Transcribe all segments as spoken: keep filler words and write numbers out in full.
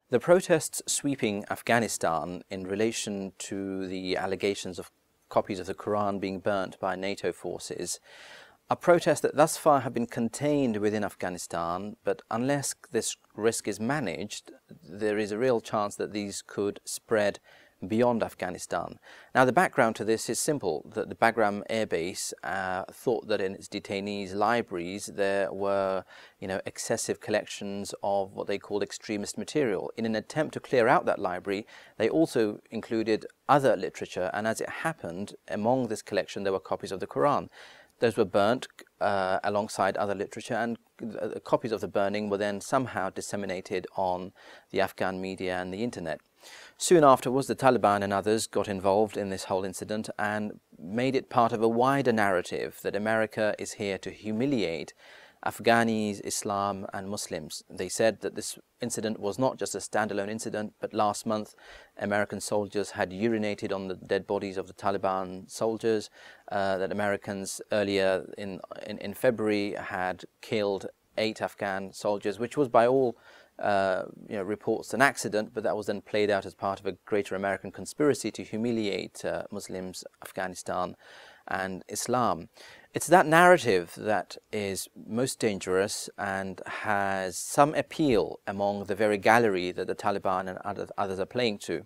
The protests sweeping Afghanistan in relation to the allegations of copies of the Quran being burnt by NATO forces are protests that thus far have been contained within Afghanistan, but unless this risk is managed, there is a real chance that these could spread beyond Afghanistan. Now, the background to this is simple, that the Bagram Air Base uh, thought that in its detainees' libraries there were, you know, excessive collections of what they called extremist material. In an attempt to clear out that library, they also included other literature, and as it happened, among this collection there were copies of the Quran. Those were burnt uh, alongside other literature, and uh, copies of the burning were then somehow disseminated on the Afghan media and the internet. Soon afterwards, the Taliban and others got involved in this whole incident and made it part of a wider narrative that America is here to humiliate Afghanis, Islam and Muslims. They said that this incident was not just a standalone incident, but last month American soldiers had urinated on the dead bodies of the Taliban soldiers, uh, that Americans earlier in, in, in February had killed eight Afghan soldiers, which was by all Uh, you know, reports an accident, but that was then played out as part of a greater American conspiracy to humiliate uh, Muslims, Afghanistan and Islam. It's that narrative that is most dangerous and has some appeal among the very gallery that the Taliban and other, others are playing to.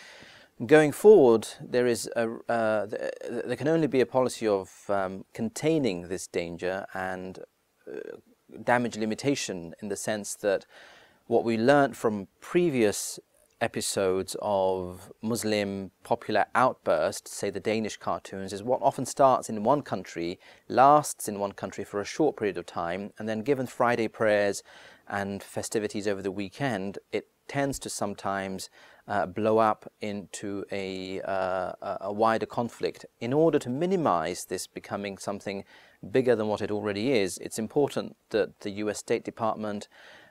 Going forward, there is a, uh, there can only be a policy of um, containing this danger and uh, damage limitation, in the sense that what we learned from previous episodes of Muslim popular outbursts, say the Danish cartoons, is what often starts in one country, lasts in one country for a short period of time, and then given Friday prayers and festivities over the weekend, it tends to sometimes uh, blow up into a, uh, a wider conflict. In order to minimize this becoming something bigger than what it already is, it's important that the U S State Department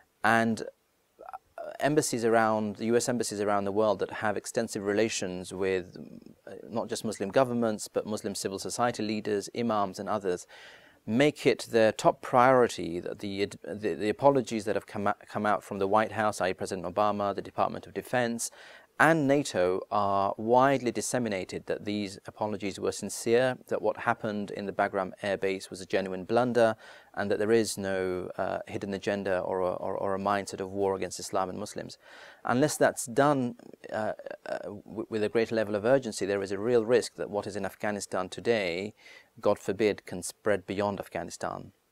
and embassies around, the U S embassies around the world that have extensive relations with not just Muslim governments, but Muslim civil society leaders, imams and others, make it their top priority that the, the, the apologies that have come out, come out from the White House, that is President Obama, the Department of Defense, and NATO are widely disseminated, that these apologies were sincere, that what happened in the Bagram Air Base was a genuine blunder, and that there is no uh, hidden agenda or a, or, or a mindset of war against Islam and Muslims. Unless that's done uh, uh, with a greater level of urgency, there is a real risk that what is in Afghanistan today, God forbid, can spread beyond Afghanistan.